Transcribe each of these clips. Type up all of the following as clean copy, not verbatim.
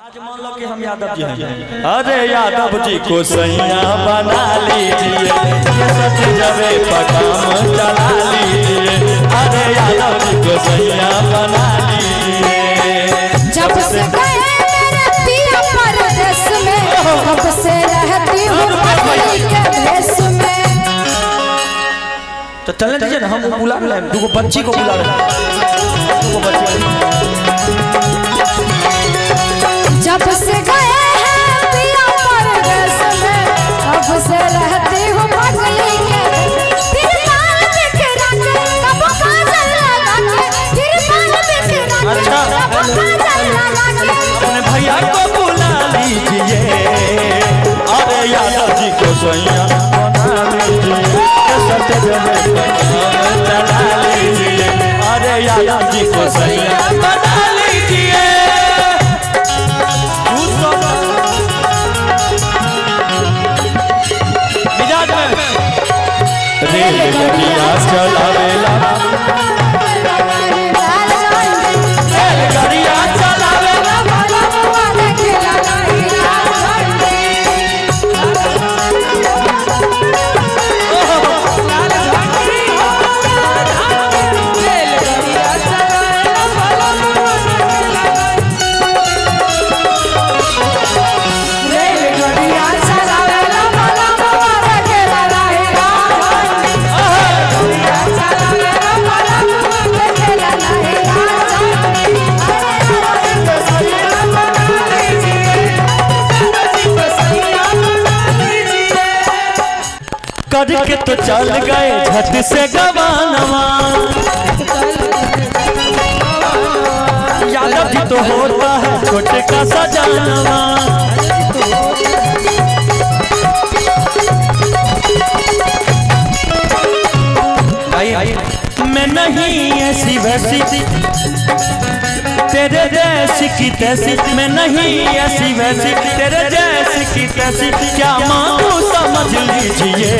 आज मान लो कि हम यादव जी हैं, अरे यादव जी को सैया बना लीजिए, जबे पकाम चला लीजिए, अरे यादव जी को सैया बना लीजिए। जब से गए मेरे पिया परदेस में, तब से रहती हूँ पगली के भेष में। तो चलने दीजिए ना, हम बुला रहे हैं, दो बच्ची को बुला रहे हैं। जब से गए हैं पिया परदेस में, तब से रहती हूँ पगली के। फिर बाल बिखरा के कब काजल लगा के, फिर बाल बिखरा के कब काजल लगा के। अपने भैया को बुला लीजिए, अरे यादव जी को सैया बना लीजिए, चला लीजिए, अरे यादव जी को सैया बना लीजिए। रेलगाड़ियाँ चलावेला, रेलगाड़ियाँ चलावेला, करके तो चल गए झट से गवानवा, यादव जी तो होता है छोटे का सजानवा। मैं नहीं ऐसी वैसी तेरे जैसी की तैसी, मैं नहीं ऐसी वैसी तेरे जैसी की तैसी, क्या मांगू समझ लीजिए,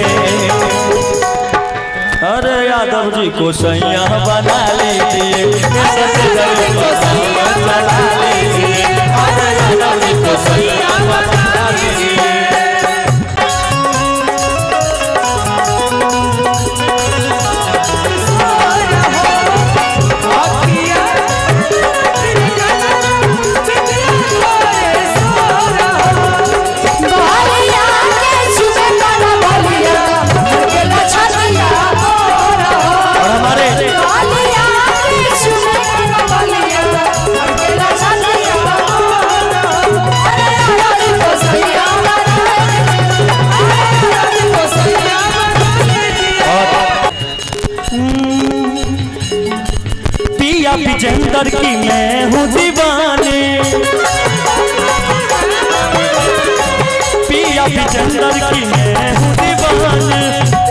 अरे यादव जी को सैया बना लीजिए, चला लीजिए, अरे यादव जी को सैया बना लीजिए। पिया विजेंदर की मैं हूँ दीवानी, पिया विजेंदर की मैं हूँ दीवानी,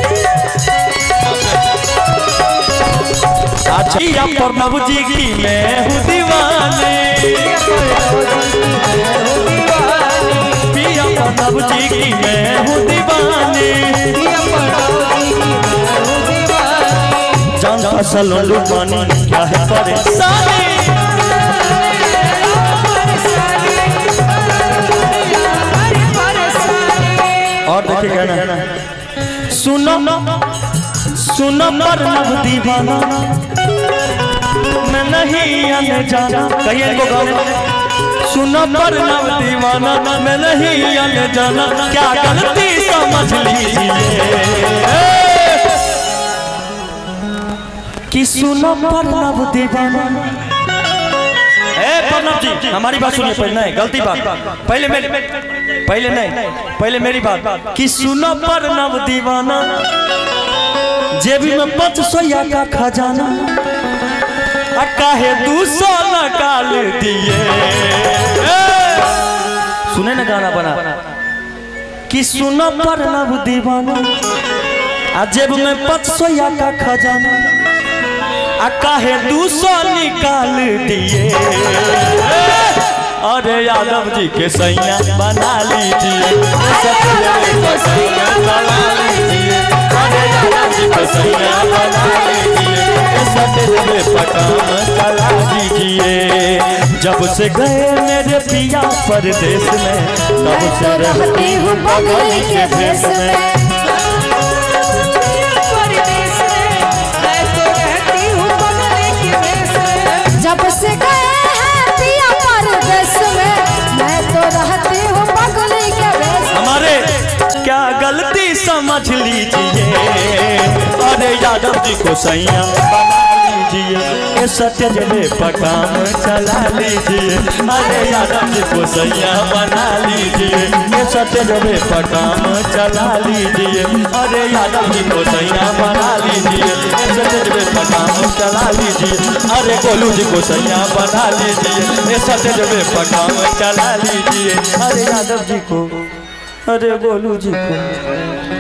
पिया प्रणव जी की मैं हूँ दीवानी, पिया प्रणव जी की मैं हूँ दीवानी, जान फसल लुबानी क्या है परेशानी। और देखिए कहना, सुनो सुनो प्रणव दीवाना, मैं नहीं आने जाना, कहिए को गाना, सुनो प्रणव दीवाना, मैं नहीं आने जाना, क्या गलती समझ लीजिए, कि सुनो प्रणव दीवाना। प्रणव जी हमारी बात सुनिए, पहले नहीं गलती बात, पहले नहीं पहले मेरी बात, कि सुनो प्रणव दीवाना, जेबी में 500 का खजाना, काहे 200 निकाल दिए, सुने ना गाना बना, कि सुनो प्रणव दीवाना, जेब में 500 का खजाना, काहे 200 निकाल दिए, अरे यादव जी के सैया बना लीजिए, अरे यादव जी को सैया बना लीजिए। सटेज पे काम चला दीजिए। जब से गए मेरे पिया परदेश में, तब से रहती हूँ बगल के भेष में। जब से गए हैं पिया परदेश में, मैं तो रहती हूँ बगल के भेष। हमारे क्या गलती समझ लीजिए, अरे यादव जी को सैया बना लीजिए। ये सटेजवे पर काम चला लीजिए। अरे यादव जी को सैया बना लीजिए। ये सटेजवे पर काम चला लीजिए। अरे यादव जी को सैया बना लीजिए। ये सटेजवे पर काम चला लीजिए। अरे गोलू जी को सैया बना लीजिए। ये सटेजवे पर काम चला लीजिए। अरे यादव जी को, अरे गोलू जी को